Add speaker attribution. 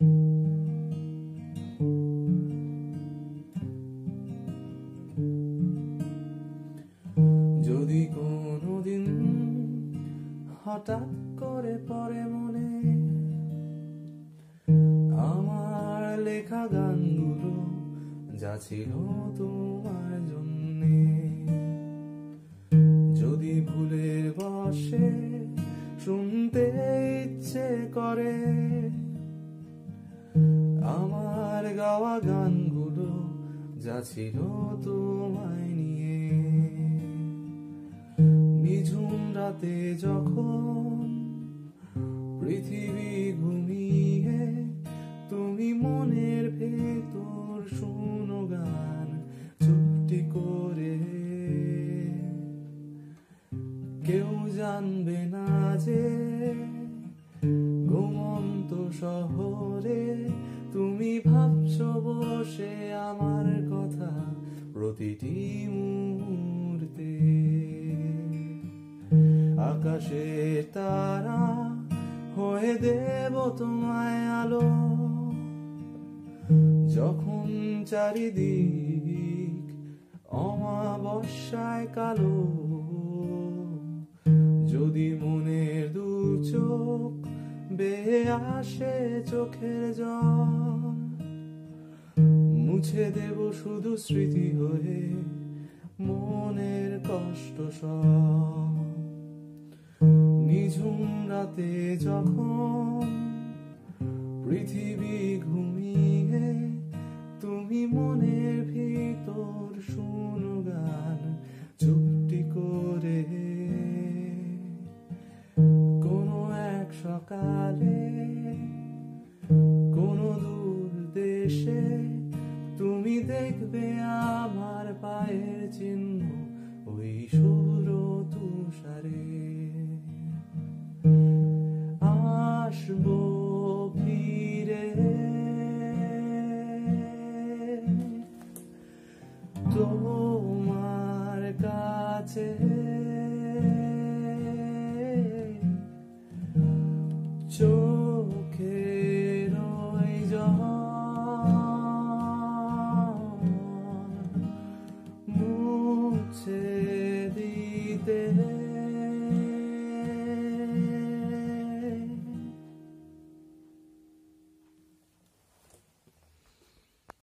Speaker 1: যদি কোনোদিন হঠাৎ করে পড়ে মনে আমার লেখা গানগুলো যা ছিল তোমার জন্যে, যদি ভুলের বশে শুনতে ইচ্ছে করে আমার গাওয়া গানগুলো যা ছিল তোমায় নিয়ে, নিঝুম রাতে যখন পৃথিবী ঘুমিয়ে তুমি মনের ভেতর শুনো গান চুপটি করে, কেউ জানবে না যে ঘুমন্ত শহরে তুমি ভাবছো বসে আমার কথা প্রতিটি মুহূর্তে। আকাশে তারা হয়ে দেব তোমায় আলো, যখন চারিদিক অমাবস্যায় কালো, যদি মনের দু চোখ বেয়ে আসে চোখের জল, মুছে দেব শুধু স্মৃতি হয়ে মনের কষ্ট সব। নিঝুম রাতে যখন পৃথিবী ঘুমিয়ে তুমি মনের ভিতর শুনো গান চুপটি করে, কোনো এক সকালে কোনো দূর দেশে তুমি দেখবে আমার পায়ের চিহ্ন ওই সুর তুষারে। আসবো ফিরে তোমার কাছে, চোখের ওই জল মুছে